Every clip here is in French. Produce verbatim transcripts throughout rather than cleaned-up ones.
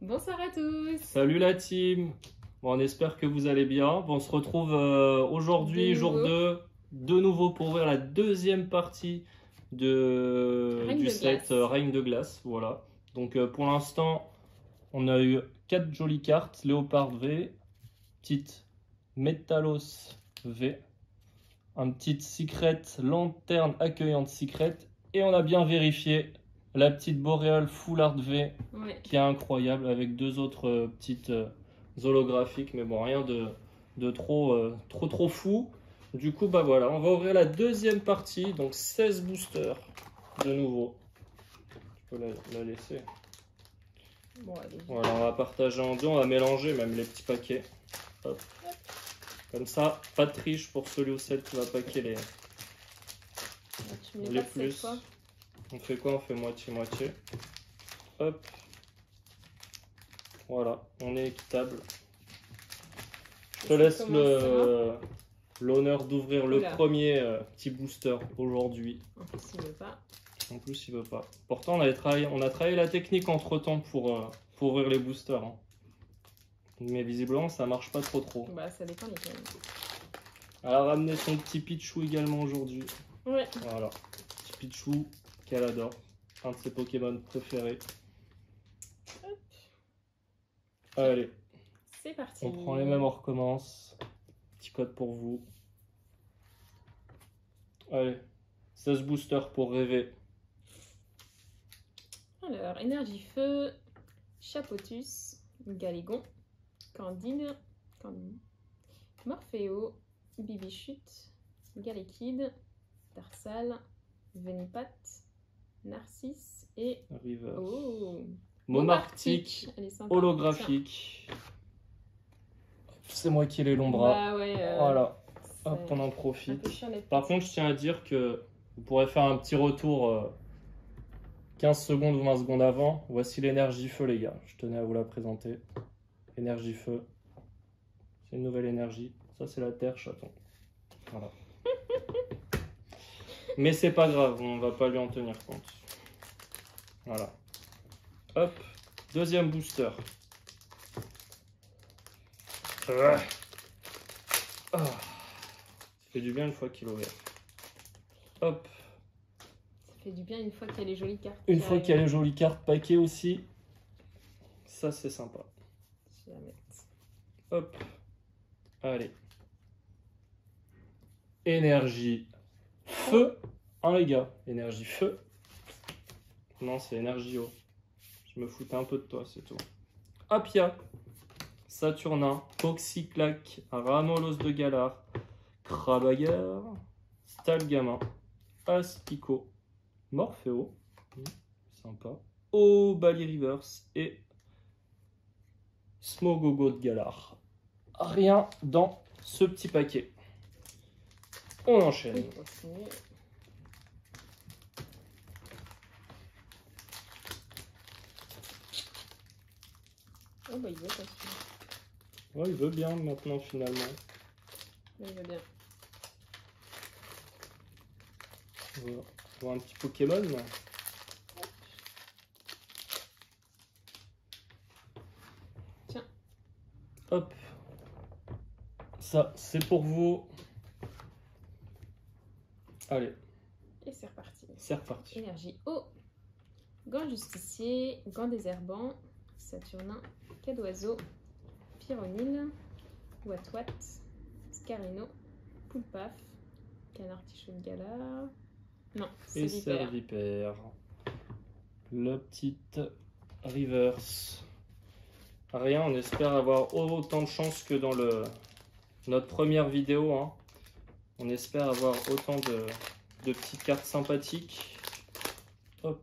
Bonsoir à tous. Salut la team. Bon, on espère que vous allez bien. Bon, on se retrouve euh, aujourd'hui, jour deux, de nouveau pour ouvrir la deuxième partie de, Reine du de set glace. euh, Reine de glace. Voilà. Donc euh, pour l'instant, on a eu quatre jolies cartes. Léopard V, petite Métalos V, un petit Secret, lanterne accueillante Secret. Et on a bien vérifié la petite Boréal Full Art V, Ouais. qui est incroyable, avec deux autres euh, petites euh, holographiques, mais bon, rien de, de trop, euh, trop trop fou. Du coup, bah voilà, on va ouvrir la deuxième partie, donc seize boosters de nouveau. Je peux la, la laisser. Bon, allez. Voilà, on va partager en deux, on va mélanger même les petits paquets. Hop. Comme ça, pas de triche pour celui ou celle qui va paquer les, Tu mets les pas cette plus. fois. On fait quoi? On fait moitié-moitié. Hop. Voilà, on est équitable. Je te laisse le l'honneur d'ouvrir le Oula. premier euh, petit booster aujourd'hui. En plus, il veut pas. En plus, il veut pas. Pourtant, on, avait travaillé, on a travaillé la technique entre temps pour, euh, pour ouvrir les boosters. Hein. Mais visiblement, ça marche pas trop trop. Bah, ça dépend lesquels. Elle a ramené son petit Pichou également aujourd'hui. Ouais. Voilà. Petit Pichou qu'elle adore. Un de ses Pokémon préférés. Hop. Allez, C'est parti. on prend les mêmes, on recommence. Petit code pour vous. Allez, seize boosters pour rêver. Alors, énergie feu, Chapotus, Galégon, Candide, Candide, Morpheo, Bibichute, Galekid, Tarsal, Venipat, Narcisse et River. oh, Momarctique, Elle est sympa. holographique. C'est moi qui ai les longs Tiens. bras. Bah ouais. euh, Voilà, c'est hop, on en un peu profite. chiant les Par contre, je tiens à dire que vous pourrez faire un petit retour euh, quinze secondes ou vingt secondes avant. Voici l'énergie feu, les gars. Je tenais à vous la présenter. Énergie feu. C'est une nouvelle énergie. Ça, c'est la terre, chaton. Voilà. Mais c'est pas grave, on va pas lui en tenir compte. Voilà. Hop, deuxième booster. Ah. Ah. Ça fait du bien une fois qu'il est ouvert. Hop. Ça fait du bien une fois qu'il y a les jolies cartes. Une qui fois qu'il y a arrivent. les jolies cartes paquets aussi. Ça, c'est sympa. Je vais la mettre. Hop. Allez. Énergie feu. Hein, les gars. Énergie feu. Non, c'est énergie eau. Je me foutais un peu de toi, c'est tout. Apia. Saturnin. Toxiclac. Ramolos de Galar. Crabagar. Stalgamin. Aspico. Morpheo. Mmh, sympa. Obali Rivers. Et Smogogo de Galar. Rien dans ce petit paquet. On enchaîne. Oui, continue. Oh bah il veut continuer. Ouais, il veut bien maintenant finalement. Il veut bien. On va voir un petit Pokémon. Tiens. Hop. Ça, c'est pour vous. Allez, Et c'est reparti. c'est reparti. Énergie eau. Gant justicier, gant désherbant, Saturnin, Cadoiseau, Pyronyle, Watwat, Scarino, Poulpaf, Canard Tichou de Galar. Non, c'est Et Vipère. Servipère. La petite reverse. Rien, on espère avoir autant de chance que dans le notre première vidéo. Hein. On espère avoir autant de, de petites cartes sympathiques. Hop.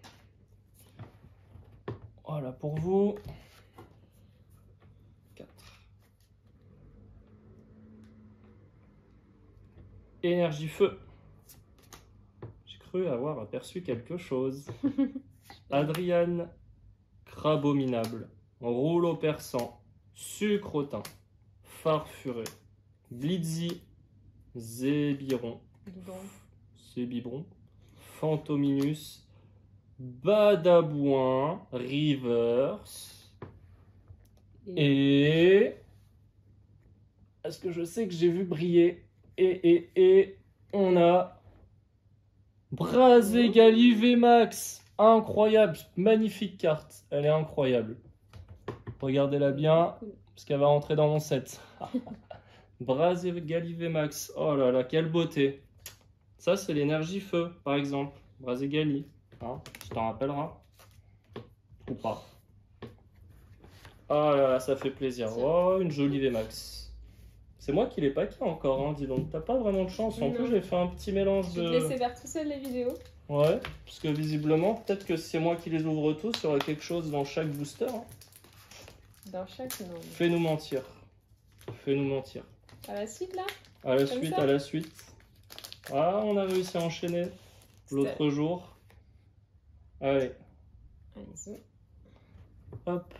Voilà pour vous. quatre. Énergie feu. J'ai cru avoir aperçu quelque chose. Adriane. Crabominable. Rouleau perçant. Sucrotin. Farfuré. Blitzy. Zébiron. Bidon. Zébibron. Fantominus. Badabouin. Rivers. Et... Est-ce que je sais que j'ai vu briller? Et, et, et... On a... Brazégali V MAX. Incroyable. Magnifique carte. Elle est incroyable. Regardez-la bien. Parce qu'elle va rentrer dans mon set. Brazégali V MAX. Oh là là, quelle beauté. Ça, c'est l'énergie feu, par exemple. Brazégali. Hein, tu t'en rappelleras. Ou pas. Oh là là, ça fait plaisir. Oh, une jolie V MAX. C'est moi qui l'ai packé encore, hein, dis donc. T'as pas vraiment de chance. En Non. plus, j'ai fait un petit mélange de... Je vais te laisser faire tout seul les vidéos. Ouais, parce que visiblement, peut-être que c'est moi qui les ouvre tous. Il y aura quelque chose dans chaque booster. Hein. Dans chaque, non. Fais-nous mentir. Fais-nous mentir. À la suite, là? À la Comme suite, ça à la suite. Ah, on a réussi à enchaîner l'autre jour. Allez. Allez-y. Hop.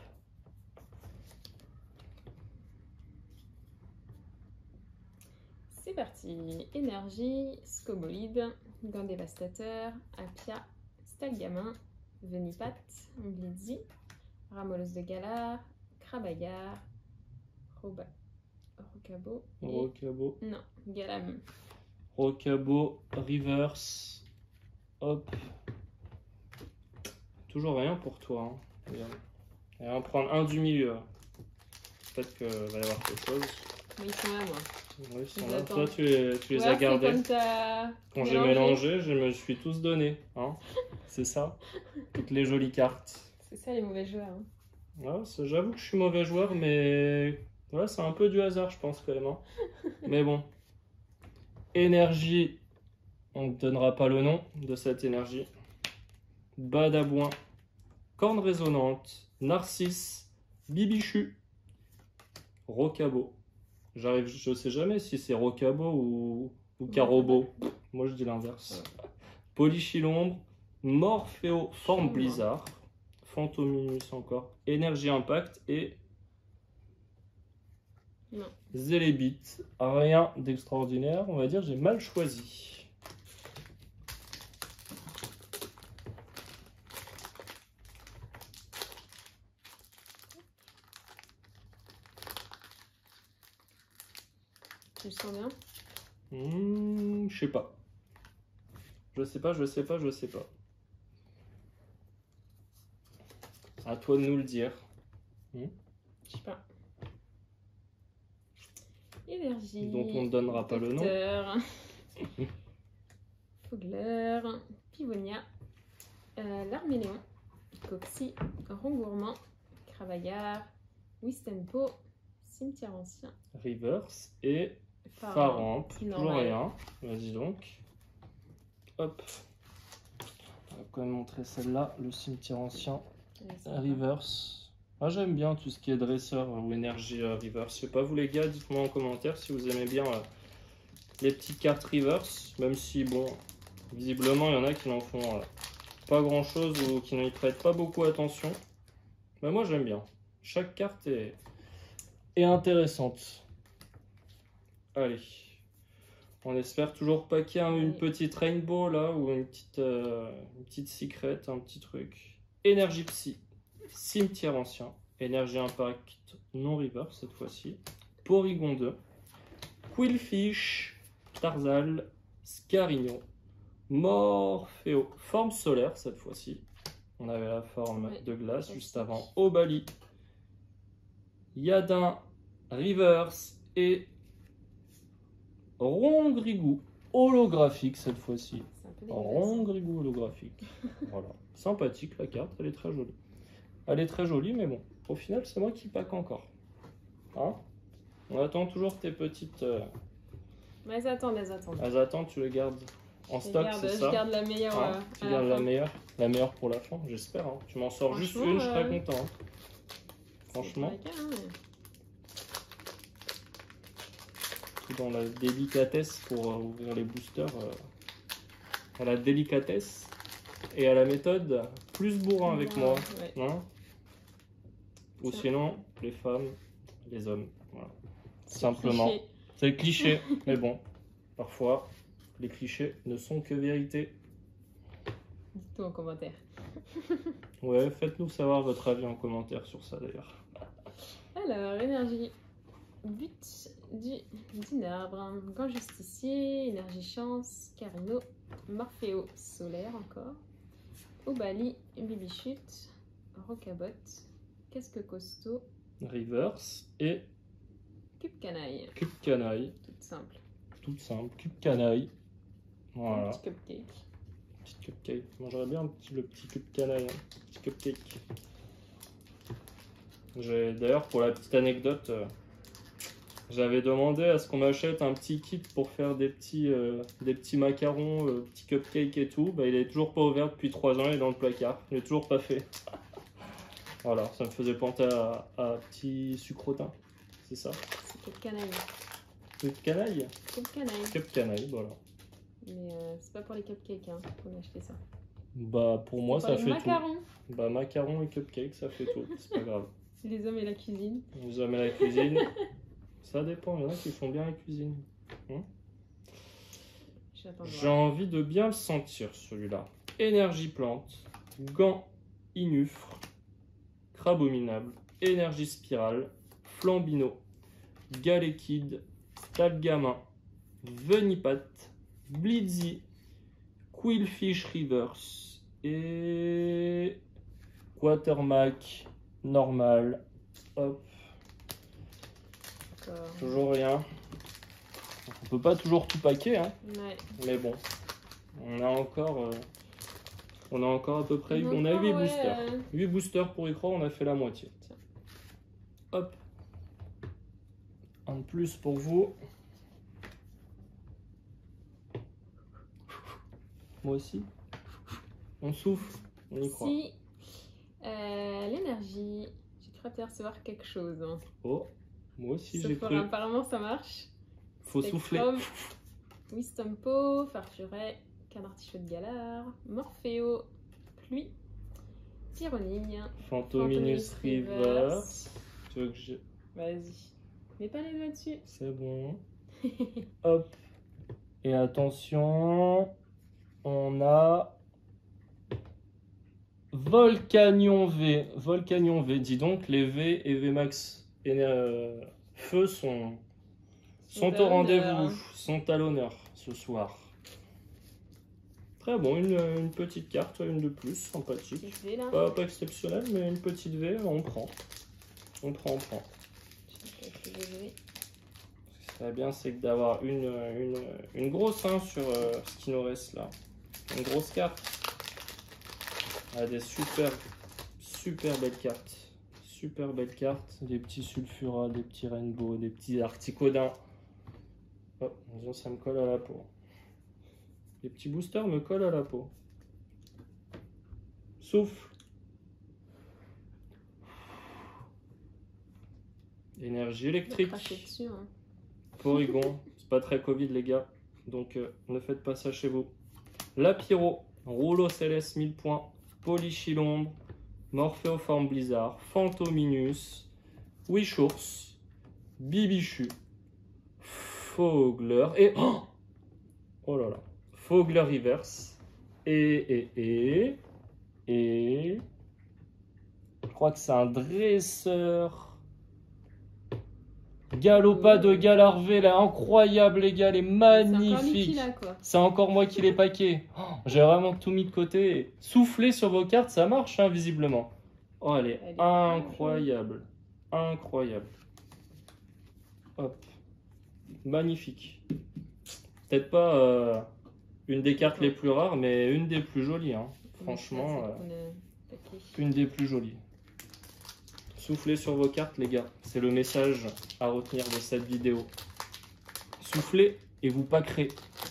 C'est parti. Énergie, Scobolide, Gant Dévastateur, Apia, Stalgamin, Venipat, Blitzy, Ramolos de Galar, Krabagar, Roba, Rocabo, et... Rocabo. Non, Galam. Rocabo, Reverse. Hop. Toujours rien pour toi. Hein. Regarde. Et on va prendre un du milieu. Peut-être qu'il va y avoir quelque chose. Mais ils sont là, moi. Oui, ils sont Je là. l'attends. Toi, tu les, tu les Ouais, as c'est gardés. comme t'as Quand j'ai mélangé, je me suis tous donné. Hein. C'est ça. Toutes les jolies cartes. C'est ça les mauvais joueurs. Hein. Ouais, c'est- j'avoue que je suis mauvais joueur, mais ouais, c'est un peu du hasard, je pense, quand même. Hein. Mais bon. Énergie. On ne donnera pas le nom de cette énergie. Badabouin. Corne résonante. Narcisse. Bibichu. Rocabo. J'arrive, je sais jamais si c'est Rocabo ou, ou Carobo. Moi je dis l'inverse. Ouais. Polychilombre. Morpheo. Forme Chilombre. Blizzard. Phantominus encore. Énergie Impact et Non. Zélébite. Rien d'extraordinaire. On va dire j'ai mal choisi. Tu le sens bien? Hmm, je sais pas. Je sais pas, je sais pas, je sais pas. À toi de nous le dire. Je sais pas. Énergie. Dont on ne donnera pas le nom. Docteur. Fogler. Pivonia. Euh, L'Arméléon. Coxy. Rongourmand. Cravaillard. Wistempo. Cimetière ancien. Reverse et Faramp. Faramp. Toujours Normal. rien. Vas-y donc. Hop. On va quand même montrer celle-là, le cimetière ancien. Allez, c'est Reverse. Moi j'aime bien tout ce qui est dresseur ou énergie euh, reverse. Je sais pas vous les gars, dites-moi en commentaire si vous aimez bien euh, les petites cartes reverse. Même si bon, visiblement il y en a qui n'en font euh, pas grand chose ou qui n'y prêtent pas beaucoup attention. Mais moi j'aime bien. Chaque carte est, est intéressante. Allez. On espère toujours pas qu'il y ait un- une Oui. petite rainbow là ou une petite, euh, une petite secret, un petit truc. Énergie psy, cimetière ancien, énergie impact non reverse cette fois-ci. Porygon deux, Quillfish, Tarzal, Scarignon, Morpheo, forme solaire cette fois-ci. On avait la forme Ouais, de glace classique. juste avant. Obali, Yadin, Reverse et Rongrigou holographique cette fois-ci. C'est un peu dégueulasse. Rongrigou holographique. Voilà. Sympathique la carte, elle est très jolie. Elle est très jolie, mais bon, au final, c'est moi qui pack encore. Hein? On attend toujours tes petites. Euh... Mais elles attendent, elles attendent. Elles attendent, tu les gardes en Je stock, garde, c'est je ça? garde la meilleure. Hein? euh, Tu à gardes la la fin. meilleure, la meilleure pour la fin, j'espère. Hein. Tu m'en sors juste Franchement, une, je serais euh, content. hein. C'est Franchement, pas le cas, hein, mais- tout dans la délicatesse pour euh, ouvrir les boosters. Euh, à la délicatesse et à la méthode, plus bourrin avec moi. Ouais. Hein? Ou Ça. sinon, les femmes, les hommes. Voilà. C'est Simplement. cliché. C'est cliché, mais bon, parfois, les clichés ne sont que vérité. Dites-nous en commentaire. Ouais, faites-nous savoir votre avis en commentaire sur ça d'ailleurs. Alors, énergie. But du Dinabre. Grand Justicier, Énergie Chance, Carino, Morphéo, Solaire encore. Obali, Bibichute, Rocabot, Casque Costaud, Reverse et Cube Canaille. Cube Canaille. Toute simple. Toute simple. Cube Canaille. Un Voilà. petit cupcake. Petit cupcake. Mangerais bien un petit, le petit cube canaille. Hein. Petit cupcake. J'ai d'ailleurs, pour la petite anecdote, euh, j'avais demandé à ce qu'on m'achète un petit kit pour faire des petits, euh, des petits macarons, euh, petits cupcakes et tout. Bah, il est toujours pas ouvert depuis trois ans, il est dans le placard. Il est toujours pas fait. Voilà, ça me faisait penser à, à petit sucrotin. C'est ça. C'est Cube Canaille. Cube canaille. Cube Canaille. Cube canaille, voilà. Mais euh, c'est pas pour les cupcakes hein, qu'on a acheté ça. Bah, pour moi, Pour ça les fait macarons. tout. Bah, macarons et cupcakes, ça fait tout. C'est pas grave. Les hommes et la cuisine. Vous aimez la cuisine? Ça dépend, il y en a qui font bien la cuisine. Hein? J'attends de J'ai voir. envie de bien le sentir celui-là. Énergie plante, gant inufre, crabominable, énergie spirale, flambino, galékid, stalgamin, venipat, blitzy, quillfish reverse et quatermack normal. Hop. D'accord. Toujours rien. On peut pas toujours tout paquer, hein. Ouais. Mais bon, on a encore, euh, on a encore à peu près, Donc, on a huit ouais, boosters. euh, huit boosters pour y croire, on a fait la moitié. Tiens. Hop. Un de plus pour vous. Moi aussi. On souffle, on y croit. Si euh, l'énergie, j'ai cru percevoir quelque chose. Hein. Oh, moi aussi Sauf j'ai que cru. apparemment ça marche. Faut souffler. Spectrum, Wistompo, Farfuret, Canartichaud de Galard, Morphéo, Pluie, Tyronigne, Fantominus Reverse. Tu veux que je... Vas-y. Mets pas les doigts dessus. C'est bon. Hop. Et attention, on a Volcanion V. Volcanion V. Dis donc, les V et V Max euh, Feu sont, sont Sont au à rendez-vous, l'honneur. sont à l'honneur ce soir. Très bon, une, une petite carte, une de plus, sympathique. Petite V là. Pas, pas exceptionnelle, mais une petite V, on prend. On prend, on prend. Je vais calculer les V. Ce qui serait bien, c'est que d'avoir une, une, une grosse hein, sur euh, ce qui nous reste là. Une grosse carte. Ah, des super, super belles cartes. Super belles cartes. Des petits sulfuras, des petits rainbows, des petits articodins. Oh, disons, ça me colle à la peau. Les petits boosters me collent à la peau. Souffle. Énergie Je vais électrique. cracher dessus. Hein. Porygon, c'est pas très Covid les gars, donc euh, ne faites pas ça chez vous. La Pyro, Rouleau Céleste mille points, Polychilombre, Morphéoforme Blizzard, Fantominus, Wishours, Bibichu, Fogler et oh, oh là là, Fogler Reverse et et et et je crois que c'est un dresseur. Galopa de Galarvé, là, incroyable les gars, elle est C'est encore Mickey magnifique. là quoi. C'est encore moi qui l'ai paqué. Oh, j'ai vraiment tout mis de côté. Souffler sur vos cartes, ça marche hein, visiblement. Oh, elle est Elle est incroyable. Incroyable. Hop. Magnifique. Peut-être pas euh, une des cartes les plus rares, mais une des plus jolies. Hein. Franchement, euh, une des plus jolies. Soufflez sur vos cartes les gars, c'est le message à retenir de cette vidéo. Soufflez et vous packerez.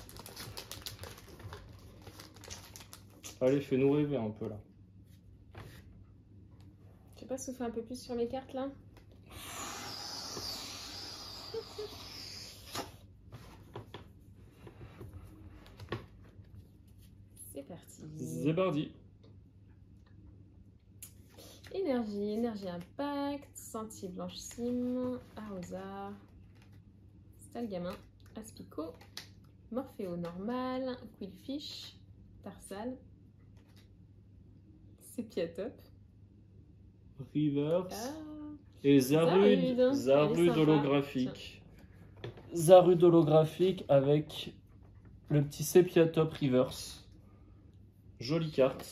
Allez, fais-nous rêver un peu là. Je sais pas souffler un peu plus sur mes cartes là. C'est parti. Zébardi. Énergie, énergie impact, sentier blanche cime, arrosard, stalgamin, aspico, morphéo normal, quillfish, tarsal, sépiatop, Reverse. ah, Et Zarude, Zarude. Zarude Elle est sympa. holographique. Zarude holographique avec le petit Sepia Top Reverse. Jolie carte.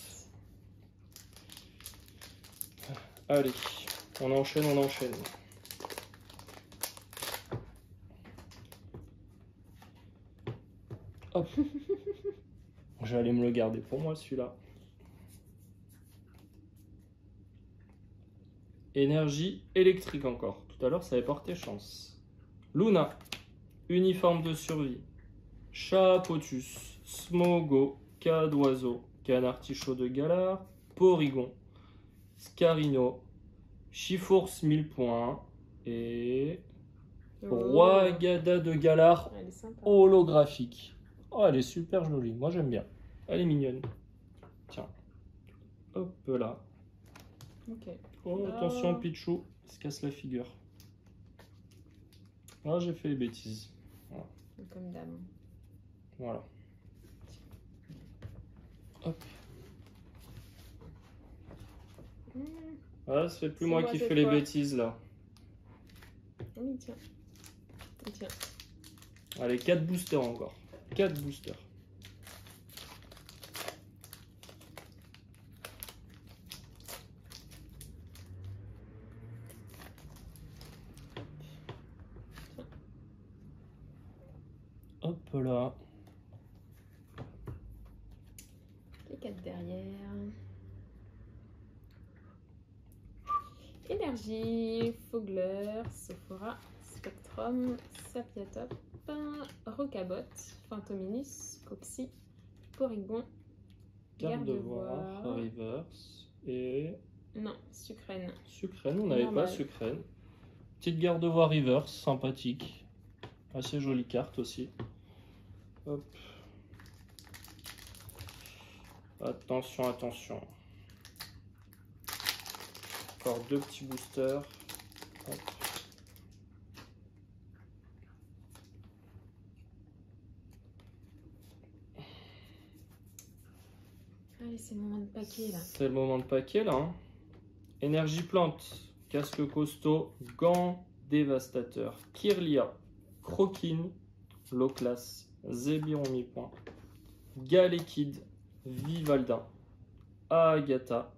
Allez, on enchaîne, on enchaîne. Hop. J'allais me le garder pour moi celui-là. Énergie électrique encore. Tout à l'heure, ça avait porté chance. Luna. Uniforme de survie. Chapotus. Smogo. Cas d'oiseau. Canartichaud de Galar. Porygon. Scarino. Chifours mille points. Et... Oh. Roi Gada de Galar. Elle est sympa. Holographique. Oh, elle est super jolie. Moi, j'aime bien. Elle est mignonne. Tiens. Hop là. Ok. Oh, attention, Pichou, il se casse la figure. Ah, j'ai fait les bêtises. Voilà. Comme dame. Voilà. Hop. Mmh. Ah, ça fait plus C'est moi moi qui cette fais les fois. bêtises là. Oui, tiens. Oui, tiens. Allez, quatre boosters encore. quatre boosters. Hop là. Les quatre derrière. Énergie, Fogler, Sophora, Spectrum, Sapiatop, Rocabot, Fantominus, Coxy, Porygon, Gardevoir, Gardevoir. Reverse et Non, Sucrène. Sucrène. On n'avait pas Normal. Sucrène. Petite Gardevoir Reverse, sympathique. Assez jolie carte aussi. Hop. Attention, attention. Encore deux petits boosters. Hop. Allez, c'est le moment de paquet là. C'est le moment de paquet là. Hein. Énergie plante, casque costaud, gants dévastateur, Kirlia, Croquine, Loclas, Zébiron mi-point, Galekid, Vivaldin, Agatha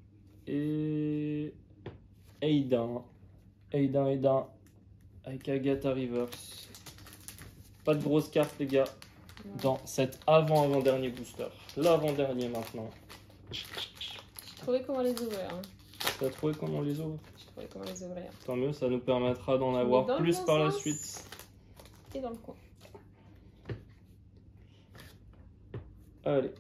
et Aiden. Aiden, Aiden avec Agatha Reverse. Pas de grosses cartes les gars Ouais. dans cet avant-avant-dernier booster. L'avant-dernier maintenant. J'ai trouvé comment les ouvrir. Hein. T'as trouvé comment les ouvre? J'ai trouvé comment les ouvrir. Tant mieux, ça nous permettra d'en Mais avoir dans le plus bon par la sens. suite. Et dans le coin. Allez.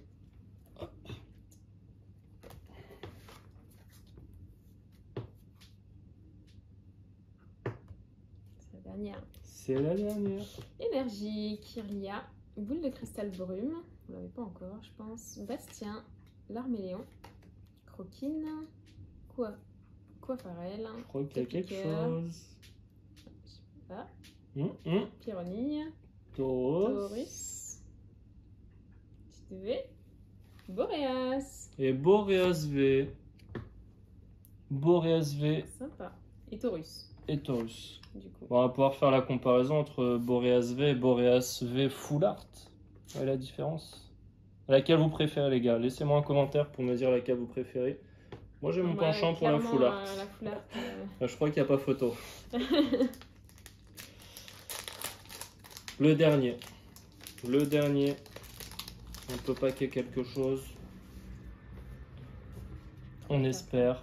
C'est la dernière. C'est la dernière. Énergie, Kirlia, Boule de cristal brume. On l'avait pas encore, je pense. Bastien, Larméléon, Croquine, Quoi Coiffarel, Je crois qu'il y a quelque Capiqueur. chose. Ah, Hum, hum. Pyronille, Tauros. Taurus, Petite V, Boréas. Et Boreas V. Boreas V Sympa. Et Taurus, et Taurus. du coup. Bon, on va pouvoir faire la comparaison entre Boreas V et Boreas V Full Art. Quelle est la différence? Laquelle vous préférez les gars? Laissez-moi un commentaire pour me dire laquelle vous préférez. Moi j'ai mon Ouais, penchant pour la clairement, Full Art. euh, la full art. euh, Ah, je crois qu'il n'y a pas photo. Le dernier. Le dernier. On peut paquer quelque chose. On espère.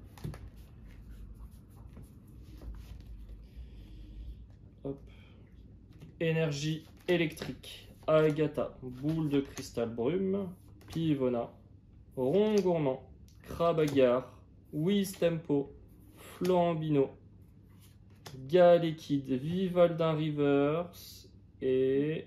Hop. Énergie électrique. Agatha. Boule de cristal brume. Pivona. Rond gourmand. Crabagar. Wiz Tempo. Flambino. Galekid. Vivaldin Reverse. Et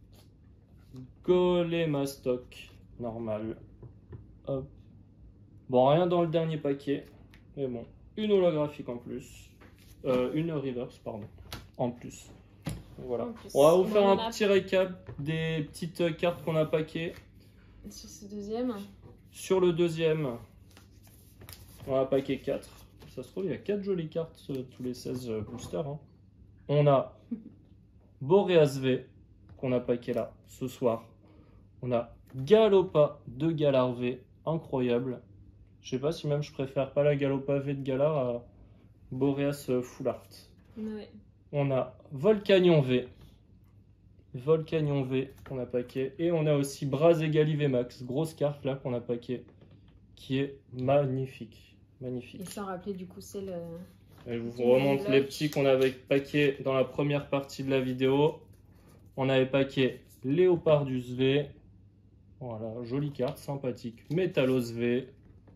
Golemastoc normal. Hop. Bon, rien dans le dernier paquet. Mais bon, une holographique en plus. Euh, une reverse, pardon. En plus. Voilà. En plus. On va vous Bon, faire on un a- petit récap des petites cartes qu'on a paquées. Sur ce deuxième. Sur le deuxième, on a paqué quatre. Ça se trouve, il y a quatre jolies cartes euh, tous les seize euh, boosters. Hein. On a Boreas V, qu'on a packé là ce soir. On a Galopa de Galar V, incroyable. Je sais pas si même je préfère pas la Galopa V de Galar à Boreas euh, Full Art. Ouais. On a Volcanion V. Volcanion V qu'on a packé. Et on a aussi Brazegali V Max, grosse carte là qu'on a packé, qui est magnifique. Magnifique. Et sans rappeler du coup c'est le... Et je vous remonte les petits qu'on avait packé dans la première partie de la vidéo. On avait packé Léopardus V. Voilà, jolie carte, sympathique. Métalos V.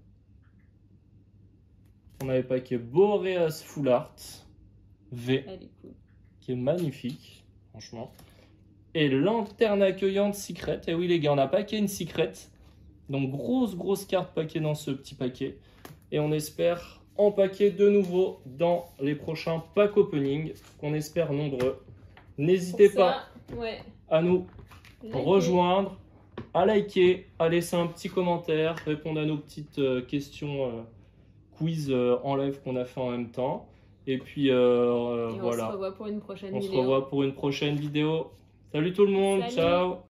On avait packé Boreas Full Art V. Elle est cool. Qui est magnifique, franchement. Et lanterne accueillante Secret. Et oui les gars, on a packé une Secret. Donc grosse grosse carte paquée dans ce petit paquet. Et on espère en paquet de nouveau dans les prochains pack opening, qu'on espère nombreux. N'hésitez pas ouais. à nous Likez. rejoindre, à liker, à laisser un petit commentaire, répondre à nos petites euh, questions euh, quiz euh, en live qu'on a fait en même temps. Et puis euh, Et voilà. On se revoit pour une prochaine on vidéo. se revoit pour une prochaine vidéo. Salut tout le monde, Salut. ciao.